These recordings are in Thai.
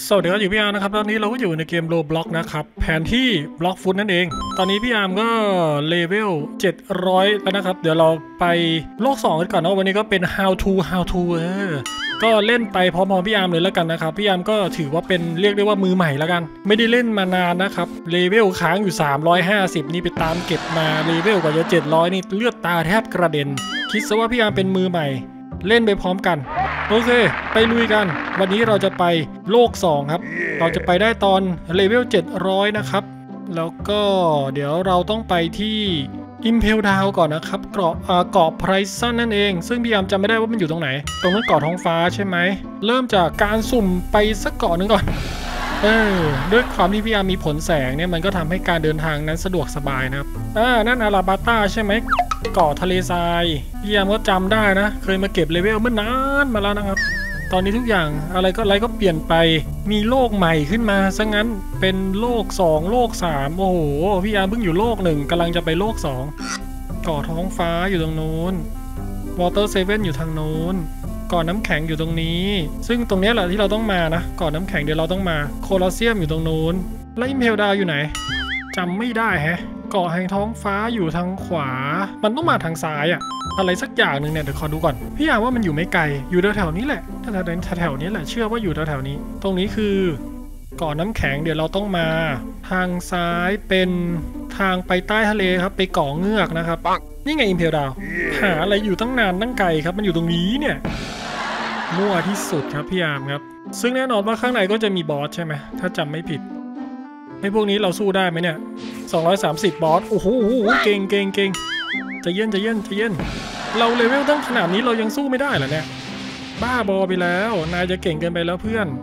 สวัสดีครับอยู่พี่อาร์มนะครับตอนนี้เราก็อยู่ในเกมโรบล็อกนะครับแผนที่บล็อกฟุตนั่นเองตอนนี้พี่อาร์มก็เลเวล700แล้วนะครับเดี๋ยวเราไปโลก2กันก่อนนะวันนี้ก็เป็น how to ก็เล่นไปพร้อมๆพี่อาร์มเลยแล้วกันนะครับพี่อาร์มก็ถือว่าเป็นเรียกได้ว่ามือใหม่แล้วกันไม่ได้เล่นมานานนะครับเลเวลค้างอยู่350นี่ไปตามเก็บมาเลเวลกว่าจะ700นี่เลือดตาแทบกระเด็นคิดซะว่าพี่อาร์มเป็นมือใหม่เล่นไปพร้อมกันโอเคไปลุยกันวันนี้เราจะไปโลก2ครับเราจะไปได้ตอนเลเวล700นะครับแล้วก็เดี๋ยวเราต้องไปที่อิมเพลดาวก่อนนะครับเกาะไพรซันนั่นเองซึ่งพี่ยามจำไม่ได้ว่ามันอยู่ตรงไหนตรงนั้นเกาะท้องฟ้าใช่ไหมเริ่มจากการสุ่มไปสักเกาะหนึ่งก่อนด้วยความที่พี่ยามมีผลแสงเนี่ยมันก็ทำให้การเดินทางนั้นสะดวกสบายนะครับนั่นอาราบาต้าใช่ไหมเกาะทะเลทรายพี่ยามก็จำได้นะเคยมาเก็บเลเวลเมื่อนานมาแล้วนะครับตอนนี้ทุกอย่างอะไรก็เปลี่ยนไปมีโลกใหม่ขึ้นมาซะงั้นเป็นโลก2โลก3โอ้โหพี่ยามเพิ่งอยู่โลก1กำลังจะไปโลก2เกาะท้องฟ้าอยู่ตรงนู้นวอเตอร์เซเว่นอยู่ทางนู้นเกาะน้ำแข็งอยู่ตรงนี้ซึ่งตรงนี้แหละที่เราต้องมานะเกาะน้ำแข็งเดี๋ยวเราต้องมาโคลอสเซียมอยู่ตรงนู้นแล้วอิมเพลดาวอยู่ไหนจำไม่ได้แฮะเกาะแห่งท้องฟ้าอยู่ทางขวามันต้องมาทางซ้ายอะอะไรสักอย่างหนึ่งเนี่ยเดี๋ยวขอดูก่อนพี่ยามว่ามันอยู่ไม่ไกลอยู่แถวๆนี้แหละแถวๆนี้แหละเชื่อว่าอยู่แถวๆนี้ตรงนี้คือเกาะน้ำแข็งเดี๋ยวเราต้องมาทางซ้ายเป็นทางไปใต้ทะเลครับไปเกาะเงือกนะครับนี่ไงอิมเพลดาวหาอะไรอยู่ตั้งนานตั้งไกลครับมันอยู่ตรงนี้เนี่ยมั่วที่สุดครับพี่ยามครับซึ่งแน่นอนว่าข้างในก็จะมีบอสใช่ไหมถ้าจำไม่ผิดไอ้พวกนี้เราสู้ได้ไหมเนี่ย230บอสโอ้โหเก่งจะเย็นเราเลเวลตั้งขนาดนี้เรายังสู้ไม่ได้เหรอเนี่ยบ้าบอไปแล้วนายจะเก่งเกินไปแล้วเพื่อน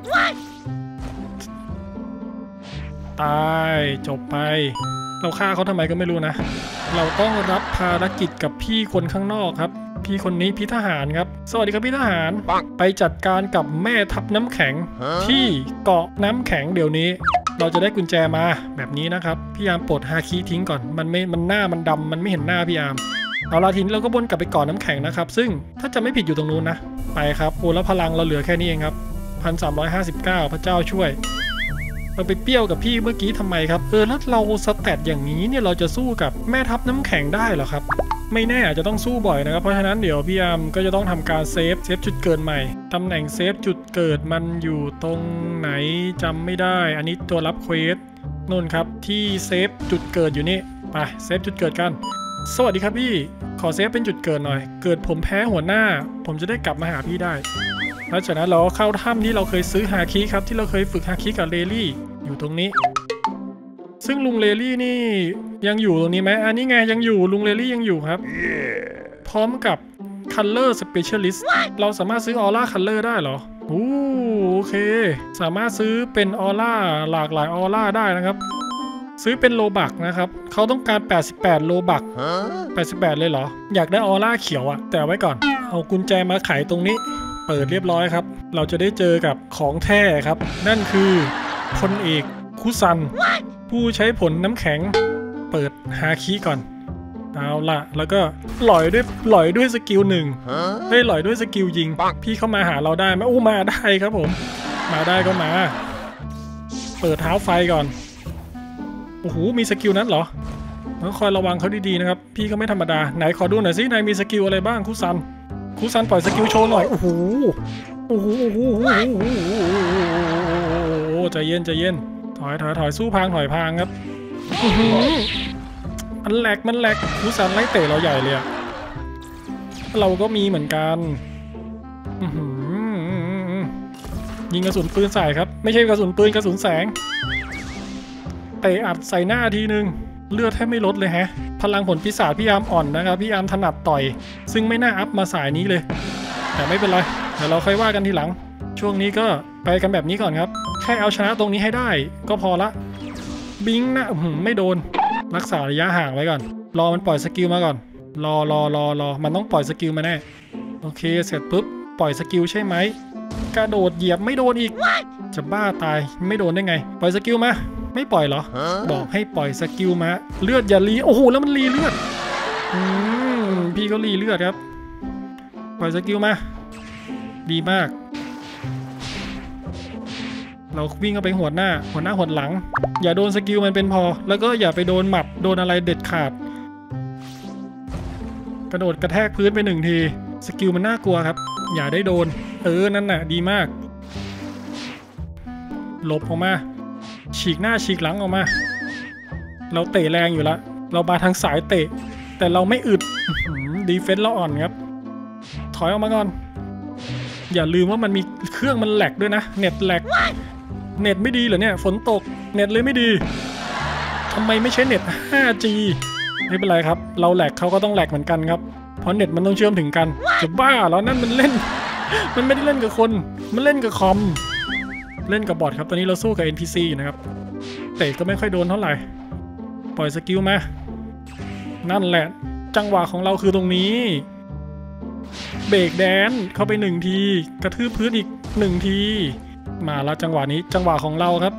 ตายจบไปเราฆ่าเขาทำไมก็ไม่รู้นะเราต้องรับภารกิจกับพี่คนข้างนอกครับพี่คนนี้พี่ทหารครับสวัสดีครับพี่ทหารไปจัดการกับแม่ทัพน้ำแข็งที่เกาะน้ำแข็งเดี๋ยวนี้เราจะได้กุญแจมาแบบนี้นะครับพี่ยามปลดฮาคิทิ้งก่อนมันหน้ามันดำมันไม่เห็นหน้าพี่ยามเอาละทีนี้เราก็วนกลับไปเกาะน้ำแข็งนะครับซึ่งถ้าจะไม่ผิดอยู่ตรงนู้นนะไปครับโอ้แล้วพลังเราเหลือแค่นี้เองครับ1359พระเจ้าช่วยเราไปเปรี้ยวกับพี่เมื่อกี้ทำไมครับแล้วเราสแตทอย่างนี้เนี่ยเราจะสู้กับแม่ทัพน้ำแข็งได้เหรอครับไม่แน่อาจจะต้องสู้บ่อยนะครับเพราะฉะนั้นเดี๋ยวพี่ยามก็จะต้องทำการเซฟจุดเกิดใหม่ตำแหน่งเซฟจุดเกิดมันอยู่ตรงไหนจำไม่ได้อันนี้ตัวรับเควสนู่นครับที่เซฟจุดเกิดอยู่นี่ไปเซฟจุดเกิดกันสวัสดีครับพี่ขอเซฟเป็นจุดเกิดหน่อยเกิดผมแพ้หัวหน้าผมจะได้กลับมาหาพี่ได้แล้วจากนั้นเราเข้าถ้ำที่เราเคยซื้อฮาคิครับที่เราเคยฝึกฮาคิกับเรลี่อยู่ตรงนี้ซึ่งลุงเรลี่นี่ยังอยู่ตรงนี้ไหมอันนี้ไงยังอยู่ลุงเรลี่ยังอยู่ครับ พร้อมกับ Color Specialist เราสามารถซื้อออร่า Color ได้เหรอโอเคสามารถซื้อเป็นออร่าหลากหลายออร่าได้นะครับซื้อเป็นโลบักนะครับเขาต้องการ88โลบัก88เลยเหรออยากได้ออร่าเขียวอะแต่ไว้ก่อนเอากุญแจมาไขตรงนี้เปิดเรียบร้อยครับเราจะได้เจอกับของแท้ครับนั่นคือพลเอกคุซันผู้ใช้ผลน้ำแข็งเปิดฮาคิก่อนเอาละแล้วก็หล่อยด้วยสกิลหนึ่งได้หล่อยด้วยสกิลยิงพี่เข้ามาหาเราได้ไหมมาได้ครับผมมาได้ก็มาเปิดเท้าไฟก่อนโอ้โหมีสกิลนั้นเหรอต้องคอยระวังเขาดีๆนะครับพี่ก็ไม่ธรรมดาไหนขอดูหน่อยสินายมีสกิลอะไรบ้างคุซันปล่อยสกิลโชว์หน่อยโอ้โหใจเย็นถอยสู้พางถอยพางครับมันแหลกคุซันไล่เตะเราใหญ่เลยอะเราก็มีเหมือนกันยิงกระสุนปืนใส่ครับไม่ใช่กระสุนปืนกระสุนแสงเตะอัดใส่หน้าทีนึงเลือดแทบไม่ลดเลยฮะพลังผลปีศาจพี่ยามอ่อนนะครับพี่ยามถนัดต่อยซึ่งไม่น่าอัพมาสายนี้เลยแต่ไม่เป็นไรเดี๋ยวเราค่อยว่ากันทีหลังช่วงนี้ก็ไปกันแบบนี้ก่อนครับแค่เอาชนะตรงนี้ให้ได้ก็พอละบิงนะไม่โดนรักษาระยะห่างไว้ก่อนรอมันปล่อยสกิลมาก่อนรอมันต้องปล่อยสกิลมาแน่โอเคเสร็จปุ๊บปล่อยสกิลใช่ไหมกระโดดเหยียบไม่โดนอีกจะบ้าตายไม่โดนได้ไงปล่อยสกิลมาไม่ปล่อยเหรอบอกให้ปล่อยสกิลมาเลือดอย่ารีโอ้โหแล้วมันรีเลือดพี่ก็รีเลือดครับปล่อยสกิลมาดีมากเราวิ่งเข้าไปหัวหน้าหัวหลังอย่าโดนสกิลมันเป็นพอแล้วก็อย่าไปโดนหมัดโดนอะไรเด็ดขาดกระโดดกระแทกพื้นไป1 ทีสกิลมันน่ากลัวครับอย่าได้โดนนั่นน่ะดีมากหลบออกมาฉีกหน้าฉีกหลังออกมาเราเตะแรงอยู่แล้วเรามาทางสายเตะแต่เราไม่อึดดีเฟนส์เราอ่อนครับถอยออกมาก่อนอย่าลืมว่ามันมีเครื่องมันแหลกด้วยนะเน็ตแหลกเน็ตไม่ดีเหรอเนี่ยฝนตกเน็ตเลยไม่ดีทำไมไม่ใช้เน็ต 5G ไม่เป็นไรครับเราแหลกเขาก็ต้องแหลกเหมือนกันครับเพราะเน็ตมันต้องเชื่อมถึงกันจะบ้าแล้วนั่นมันเล่นมันไม่ได้เล่นกับคนมันเล่นกับคอมเล่นกับบอทครับตอนนี้เราสู้กับ NPC อยู่นะครับเตะก็ไม่ค่อยโดนเท่าไหร่ปล่อยสกิลมานั่นแหละจังหวะของเราคือตรงนี้เบรกแดนเข้าไป1 ทีกระทืบพื้นอีก1 ทีมาแล้วจังหวะนี้จังหวะของเราครับ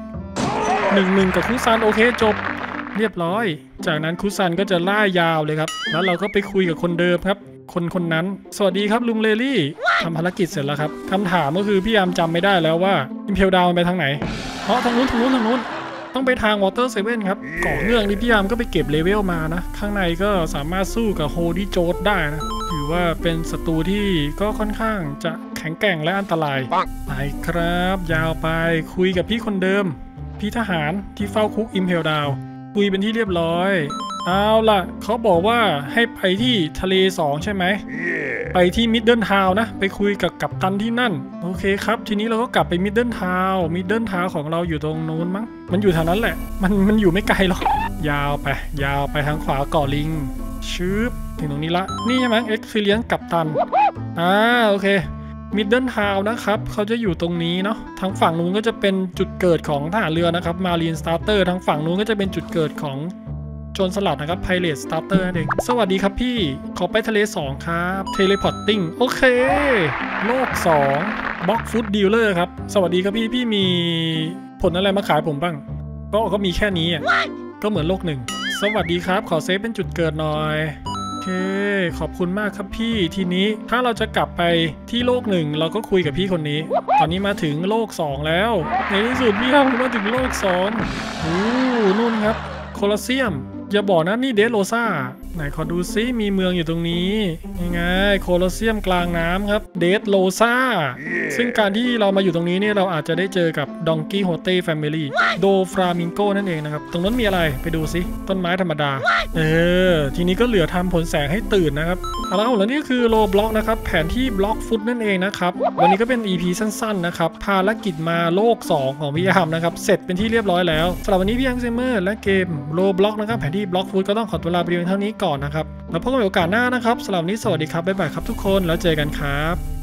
1-1กับคุซันโอเคจบเรียบร้อยจากนั้นคุซันก็จะล่ายาวเลยครับแล้วเราก็ไปคุยกับคนเดิมครับคนนั้นสวัสดีครับลุงเลลี่ทำภารกิจเสร็จแล้วครับคำถามก็คือพี่ยามจำไม่ได้แล้วว่าอิมเพลดาวมันไปทางไหนทางนู้นต้องไปทางวอเตอร์เซเว่นครับก่อเนื่องนี่พี่ยามก็ไปเก็บเลเวลมานะข้างในก็สามารถสู้กับโฮดี้โจดได้นะถือว่าเป็นศัตรูที่ก็ค่อนข้างจะแข็งแกร่งและอันตรายไปครับยาวไปคุยกับพี่คนเดิมพี่ทหารที่เฝ้าคุกอิมเพลดาวคุยเป็นที่เรียบร้อยเอาล่ะเขาบอกว่าให้ไปที่ทะเล2ใช่ไหม ไปที่มิดเดิลทาวน์นะไปคุยกับกัปตันที่นั่นโอเคครับทีนี้เราก็กลับไปมิดเดิลทาวน์ของเราอยู่ตรงนู้นมั้งมันอยู่แถวนั้นแหละมันอยู่ไม่ไกลหรอกยาวไปทางขวาเกาะลิงชืบถึงตรงนี้ละนี่ใช่ไหมเอ็กซ์เพรียนกัปตันโอเคมิดเดิลทาวน์นะครับเขาจะอยู่ตรงนี้เนาะทางฝั่งนู้นก็จะเป็นจุดเกิดของทหารเรือนะครับมารีนสตาร์เตอร์ทางฝั่งนู้นก็จะเป็นจุดเกิดของโจรสลัดนะครับไพเรตสตาร์เตอร์นั่นเองสวัสดีครับพี่ขอไปทะเล2ครับเทเลพอร์ตติ้งโอเคโลก2บล็อกฟู้ดดีลเลอร์ครับสวัสดีครับพี่มีผลอะไรมาขายผมบ้างก็มีแค่นี้ก็เหมือนโลก1สวัสดีครับขอเซฟเป็นจุดเกิดหน่อยโอเคขอบคุณมากครับพี่ทีนี้ถ้าเราจะกลับไปที่โลก1เราก็คุยกับพี่คนนี้ตอนนี้มาถึงโลก2แล้วในที่สุดพี่เรามาถึงโลก2นู่นครับโคลอสเซียมอย่าบอกนะนี่เดสโรซาไหนขอดูซิมีเมืองอยู่ตรงนี้ยังไงโคลอสเซียมกลางน้ำครับเดสโรซาซึ่งการที่เรามาอยู่ตรงนี้เนี่ยเราอาจจะได้เจอกับดองกี้โฮเต้แฟมิลี่โดฟรามิงโกนั่นเองนะครับตรงนั้นมีอะไรไปดูซิต้นไม้ธรรมดาทีนี้ก็เหลือทำผลแสงให้ตื่นนะครับเอาละครับแล้วนี่คือโลบล็อกนะครับแผนที่บล็อกฟุตนั่นเองนะครับวันนี้ก็เป็น EP สั้นๆนะครับภารกิจมาโลก2ของพี่ยามนะครับเสร็จเป็นที่เรียบร้อยแล้วสำหรับวันนี้พี่ยามเซมเมอร์และเกมโลบล็อกนะครับแผนที่บล็อกฟุตก็ต้องขอตัวลาไปเพียงเท่านี้ก่อนนะครับแล้วพบกันใหม่โอกาสหน้านะครับสำหรับวันนี้สวัสดีครับบ๊ายบายครับทุกคนแล้วเจอกันครับ